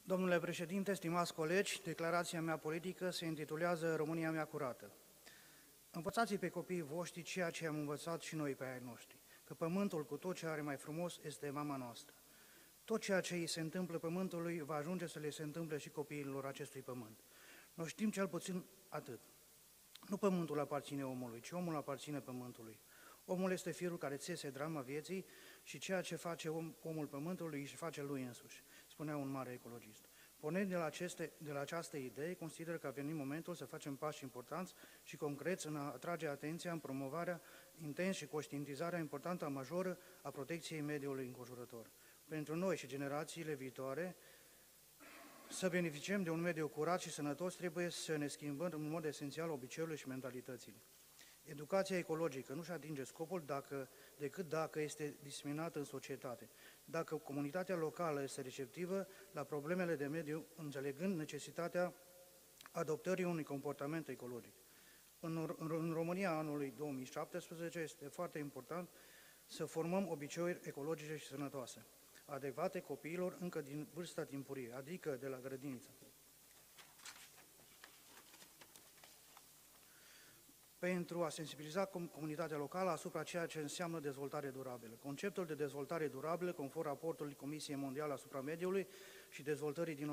Domnule președinte, stimați colegi, declarația mea politică se intitulează România mea curată. Învățați pe copiii voștri ceea ce am învățat și noi pe ai noștri, că pământul cu tot ce are mai frumos este mama noastră. Tot ceea ce îi se întâmplă pământului va ajunge să le se întâmple și copiilor acestui pământ. Noi știm cel puțin atât. Nu pământul aparține omului, ci omul aparține pământului. Omul este firul care țese drama vieții și ceea ce face omul pământului își face lui însuși, spunea un mare ecologist. Pornind de la această idee, consider că a venit momentul să facem pași importanți și concreți în a atrage atenția în promovarea intens și conștientizarea importantă majoră a protecției mediului înconjurător. Pentru noi și generațiile viitoare, să beneficiem de un mediu curat și sănătos, trebuie să ne schimbăm în mod esențial obiceiurile și mentalitățile. Educația ecologică nu-și atinge scopul decât dacă este diseminată în societate, dacă comunitatea locală este receptivă la problemele de mediu, înțelegând necesitatea adoptării unui comportament ecologic. În România anului 2017 este foarte important să formăm obiceiuri ecologice și sănătoase, adecvate copiilor încă din vârsta timpurie, adică de la grădiniță. Pentru a sensibiliza comunitatea locală asupra ceea ce înseamnă dezvoltare durabilă. Conceptul de dezvoltare durabilă, conform raportului Comisiei Mondiale asupra mediului și dezvoltării din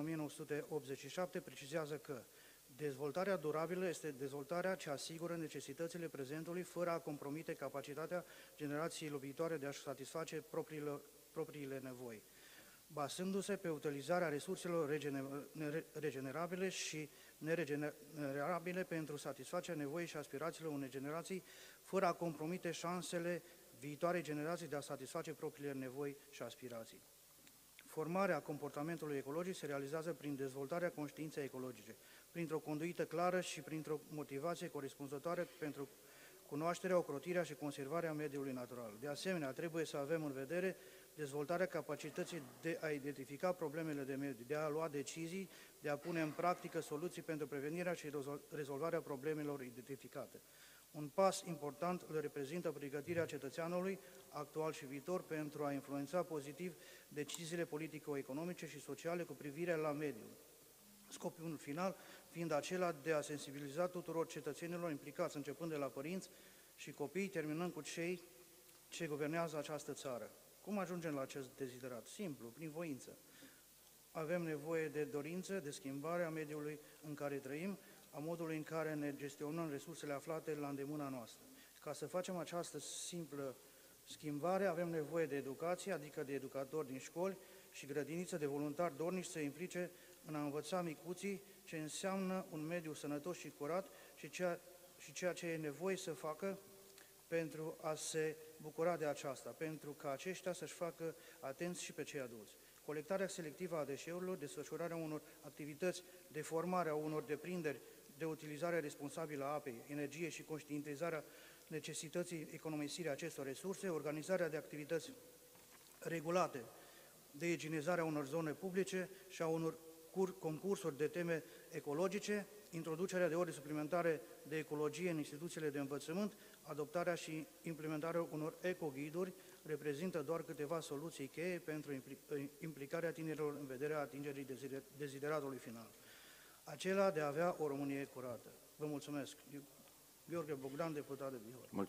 1987, precizează că dezvoltarea durabilă este dezvoltarea ce asigură necesitățile prezentului fără a compromite capacitatea generațiilor viitoare de a-și satisface propriile nevoi, bazându-se pe utilizarea resurselor regenerabile și neregenerabile pentru satisfacerea nevoii și aspirațiilor unei generații, fără a compromite șansele viitoarei generații de a satisface propriile nevoi și aspirații. Formarea comportamentului ecologic se realizează prin dezvoltarea conștiinței ecologice, printr-o conduită clară și printr-o motivație corespunzătoare pentru cunoașterea, ocrotirea și conservarea mediului natural. De asemenea, trebuie să avem în vedere dezvoltarea capacității de a identifica problemele de mediu, de a lua decizii, de a pune în practică soluții pentru prevenirea și rezolvarea problemelor identificate. Un pas important îl reprezintă pregătirea cetățeanului actual și viitor pentru a influența pozitiv deciziile politico-economice și sociale cu privire la mediu. Scopul final fiind acela de a sensibiliza tuturor cetățenilor implicați, începând de la părinți și copii, terminând cu cei ce guvernează această țară. Cum ajungem la acest deziderat? Simplu, prin voință. Avem nevoie de dorință, de schimbare a mediului în care trăim, a modului în care ne gestionăm resursele aflate la îndemâna noastră. Ca să facem această simplă schimbare, avem nevoie de educație, adică de educatori din școli și grădiniță, de voluntari dornici să implice în a învăța micuții ce înseamnă un mediu sănătos și curat și ceea ce e nevoie să facă pentru a se bucura de aceasta, pentru ca aceștia să-și facă atenți și pe cei adulți. Colectarea selectivă a deșeurilor, desfășurarea unor activități de formare a unor deprinderi de utilizare responsabilă a apei, energiei și conștientizarea necesității economisirii acestor resurse, organizarea de activități regulate de igienizarea unor zone publice și a unor concursuri de teme ecologice, introducerea de ore suplimentare de ecologie în instituțiile de învățământ, adoptarea și implementarea unor ecoghiduri reprezintă doar câteva soluții cheie pentru implicarea tinerilor în vederea atingerii dezideratului final, acela de a avea o Românie curată. Vă mulțumesc. Gheorghe Bogdan, deputat de Bihor.